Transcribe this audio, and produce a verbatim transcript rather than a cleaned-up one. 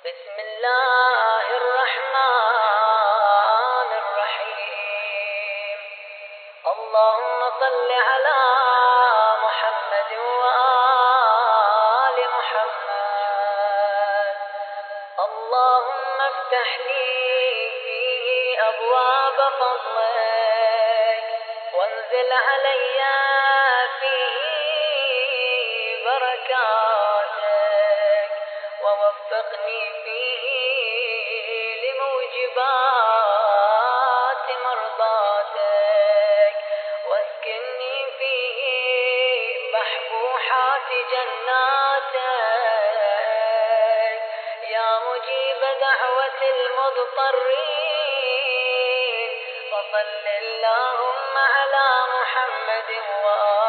بسم الله الرحمن الرحيم. اللهم صل على محمد وآل محمد. اللهم افتح لي فيه أبواب فضلك، وانزل علي فيه بركاتك، ووفقني فيه لموجبات مرضاتك، واسكنني فيه بحبوحات جناتك، يا مجيب دعوة المضطرين. وصل اللهم على محمد وآله